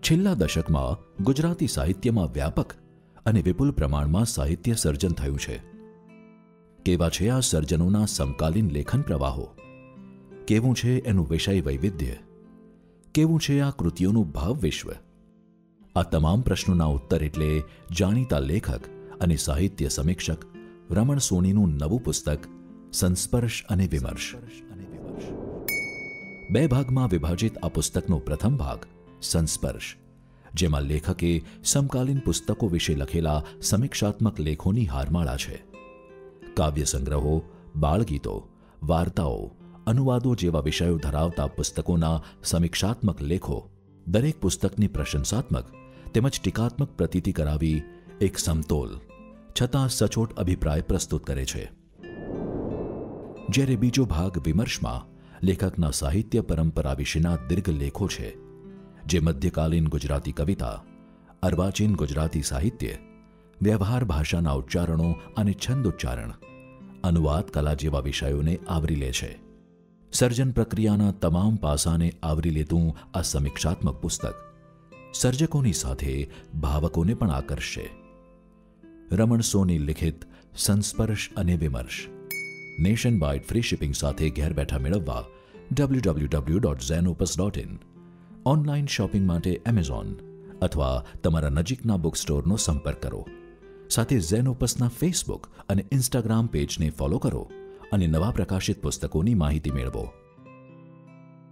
છેલ્લા દશકમાં ગુજરાતી સાહિત્યમાં વ્યાપક અને વિપુલ પ્રમાણમાં સાહિત્ય સર્જન થયું છે. કેવા છે આ સર્જનોના સમકાલીન લેખન પ્રવાહો? કેવું છે એનું વિષય વૈવિધ્ય? કેવું છે આ કૃતિઓનું ભાવ વિશ્વ? આ તમામ પ્રશ્નોના ઉત્તર એટલે જાણીતા લેખક અને સાહિત્ય સમીક્ષક રમણ સોનીનું નવું પુસ્તક સંસ્પર્શ અને વિમર્શ. 2 ભાગમાં વિભાજિત આ પુસ્તકનો પ્રથમ ભાગ સંસ્પર્શ, જેમાં લેખકે સમકાલીન પુસ્તકો વિશે લખેલા સમીક્ષાત્મક લેખોની હારમાળા છે. કાવ્ય સંગ્રહો, બાળગીતો, વાર્તાઓ, અનુવાદો જેવા વિષયો ધરાવતા પુસ્તકોના સમીક્ષાત્મક લેખો દરેક પુસ્તકની પ્રશંસાત્મક તેમજ ટીકાત્મક પ્રતીતિ કરાવી એક સમતોલ છતાં સચોટ અભિપ્રાય પ્રસ્તુત કરે છે. જ્યારે બીજો ભાગ વિમર્શમાં લેખકના સાહિત્ય પરંપરા વિશેના દીર્ઘ લેખો છે, જે મધ્યકાલીન ગુજરાતી કવિતા, અર્વાચીન ગુજરાતી સાહિત્ય, વ્યવહાર ભાષાના ઉચ્ચારણો અને છંદોચ્ચારણ, અનુવાદ કલા જેવા વિષયોને આવરી લે છે. સર્જન પ્રક્રિયાના તમામ પાસાને આવરી લેતું આ સમીક્ષાત્મક પુસ્તક સર્જકોની સાથે ભાવકોને પણ આકર્ષશે. રમણ સોની લિખિત સંસ્પર્શ અને વિમર્શ નેશન વાઇડ ફ્રી શિપિંગ સાથે ઘેર બેઠા મેળવવા www.zenopus.in, ઓનલાઈન શોપિંગ માટે એમેઝોન અથવા તમારા નજીકના બુક સ્ટોરનો સંપર્ક કરો. સાથે ઝેનોપસના ફેસબુક અને ઇન્સ્ટાગ્રામ પેજને ફોલો કરો અને નવા પ્રકાશિત પુસ્તકોની માહિતી મેળવો.